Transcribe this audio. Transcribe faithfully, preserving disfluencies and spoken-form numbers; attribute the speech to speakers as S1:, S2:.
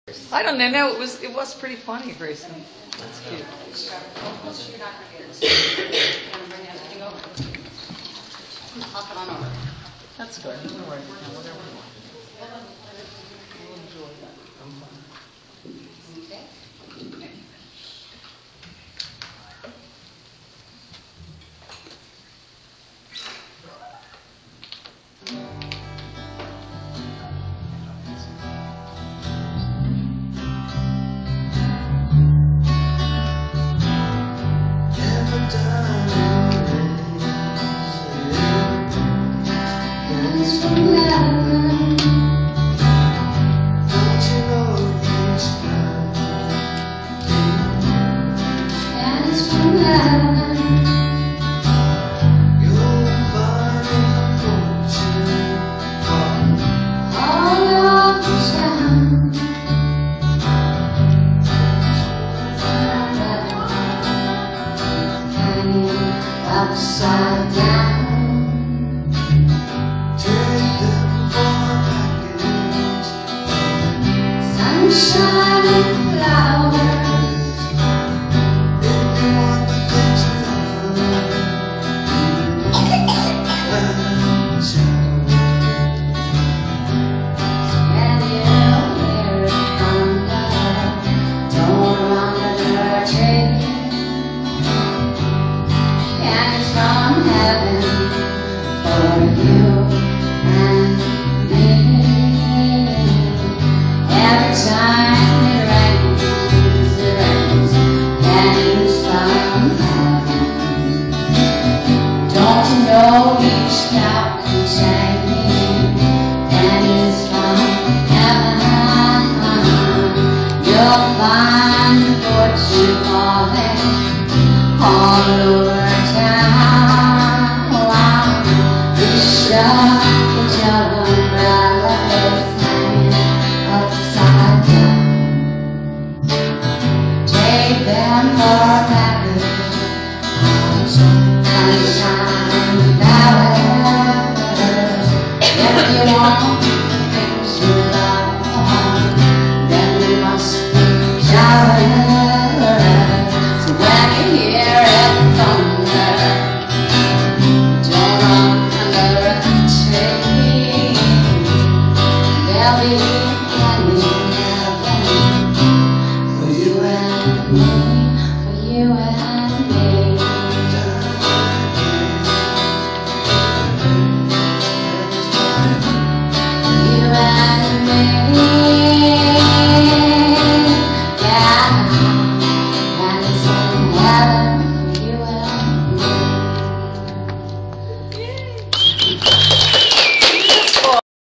S1: I don't know. No, it was it was pretty funny, Grayson. That's cute.
S2: I'll come on over.
S1: That's good. Don't worry. Whatever you want. We'll enjoy that. I'm fine.
S2: Okay.
S3: Upside down, take them for package, sunshine and flowers. If you want the picture and spread your hair under, don't under the tree. From heaven for you and me. Every time